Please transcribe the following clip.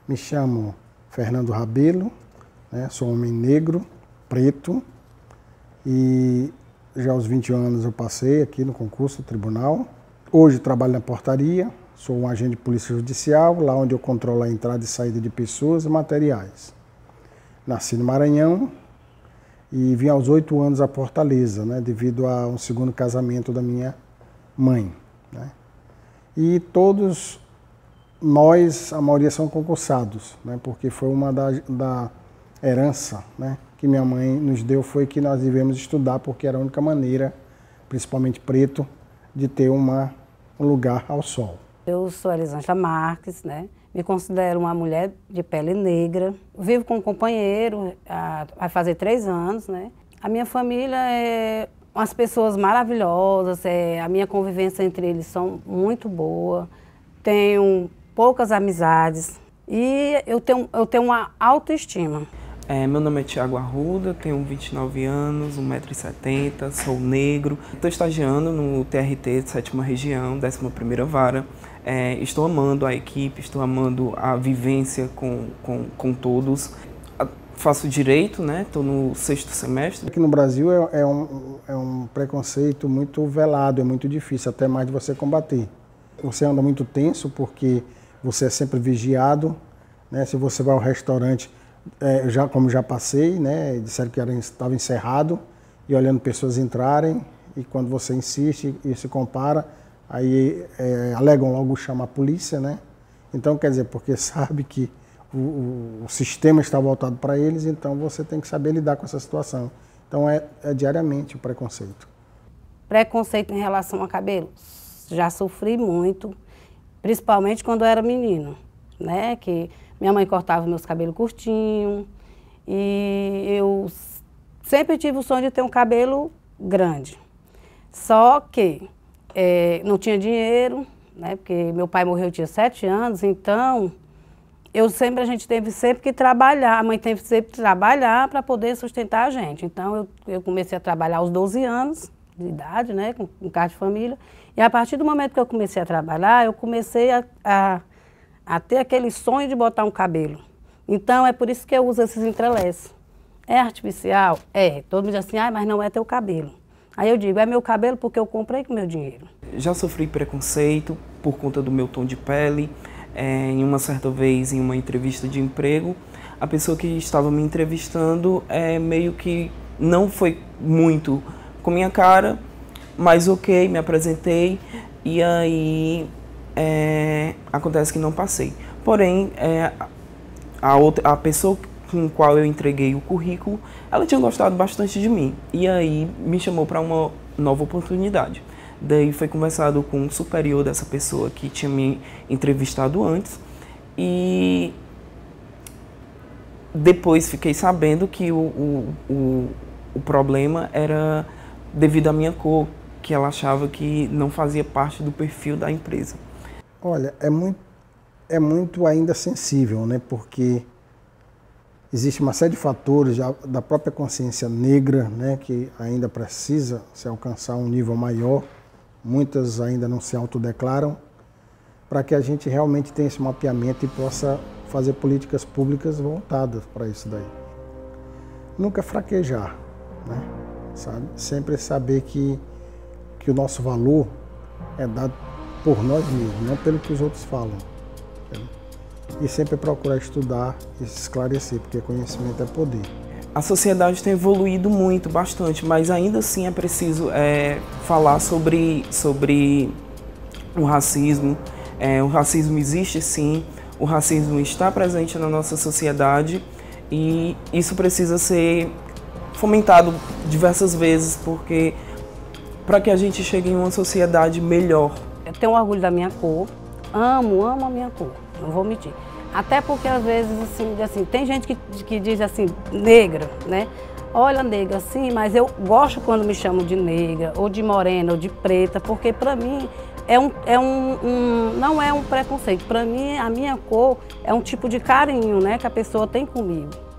Me chamo Fernando Rabelo, né? Sou homem negro, preto, e já aos 21 anos eu passei aqui no concurso do tribunal. Hoje trabalho na portaria, sou um agente de polícia judicial, lá onde eu controlo a entrada e saída de pessoas e materiais. Nasci no Maranhão e vim aos 8 anos a Fortaleza, né? Devido a um segundo casamento da minha mãe, né? E todos nós, a maioria são concursados, né? Porque foi uma da herança, né, que minha mãe nos deu, foi que nós devemos estudar, porque era a única maneira, principalmente preto, de ter um lugar ao sol. Eu sou Elisângela Marques, né? Me considero uma mulher de pele negra. Vivo com um companheiro, vai fazer 3 anos, né? A minha família é umas pessoas maravilhosas, a minha convivência entre eles são muito boa. Tenho poucas amizades e eu tenho uma autoestima. Meu nome é Thiago Arruda, tenho 29 anos, 1,70 m, sou negro. Estou estagiando no TRT de 7ª Região, 11ª Vara. Estou amando a equipe, estou amando a vivência com todos. Faço direito, né? Estou no 6º semestre. Aqui no Brasil é um preconceito muito velado, é muito difícil até mais de você combater. Você anda muito tenso porque você é sempre vigiado, né? Se você vai ao restaurante, como já passei, né? Disseram que estava encerrado e olhando pessoas entrarem, e quando você insiste e se compara, aí alegam logo chamar a polícia, né? Então, quer dizer, porque sabe que o sistema está voltado para eles, então você tem que saber lidar com essa situação. Então é diariamente o preconceito. Preconceito em relação a cabelo, já sofri muito, principalmente quando eu era menino, né? Que minha mãe cortava meus cabelos curtinhos e eu sempre tive o sonho de ter um cabelo grande. Só que não tinha dinheiro, né? Porque meu pai morreu, eu tinha 7 anos, então a gente teve sempre que trabalhar, a mãe teve sempre que trabalhar para poder sustentar a gente. Então eu comecei a trabalhar aos 12 anos de idade, né? Com casa de família. E a partir do momento que eu comecei a trabalhar, eu comecei a ter aquele sonho de botar um cabelo. Então, é por isso que eu uso esses entrelaços. É artificial? É. Todo mundo diz assim, mas não é teu cabelo. Aí eu digo, é meu cabelo porque eu comprei com meu dinheiro. Já sofri preconceito por conta do meu tom de pele. Em uma certa vez, em uma entrevista de emprego, a pessoa que estava me entrevistando meio que não foi muito com minha cara, mas ok, me apresentei e aí acontece que não passei. Porém, a pessoa com a qual eu entreguei o currículo, ela tinha gostado bastante de mim e aí me chamou para uma nova oportunidade. Daí foi conversado com um superior dessa pessoa que tinha me entrevistado antes e depois fiquei sabendo que o problema era devido à minha cor, que ela achava que não fazia parte do perfil da empresa. Olha, é muito ainda sensível, né? Porque existe uma série de fatores da própria consciência negra, né? Que ainda precisa se alcançar um nível maior. Muitas ainda não se autodeclaram, para que a gente realmente tenha esse mapeamento e possa fazer políticas públicas voltadas para isso daí. Nunca fraquejar, né? Sabe? Sempre saber que o nosso valor é dado por nós mesmos, não pelo que os outros falam. Entendeu? E sempre procurar estudar e se esclarecer, porque conhecimento é poder. A sociedade tem evoluído muito, bastante, mas ainda assim é preciso falar sobre o racismo. O racismo existe sim, o racismo está presente na nossa sociedade e isso precisa ser fomentado diversas vezes, porque para que a gente chegue em uma sociedade melhor. Eu tenho orgulho da minha cor, amo a minha cor, não vou mentir. Até porque, às vezes, assim, tem gente que diz assim, negra, né? Olha, negra, assim, mas eu gosto quando me chamam de negra, ou de morena, ou de preta, porque, para mim, não é um preconceito. Para mim, a minha cor é um tipo de carinho, né, que a pessoa tem comigo.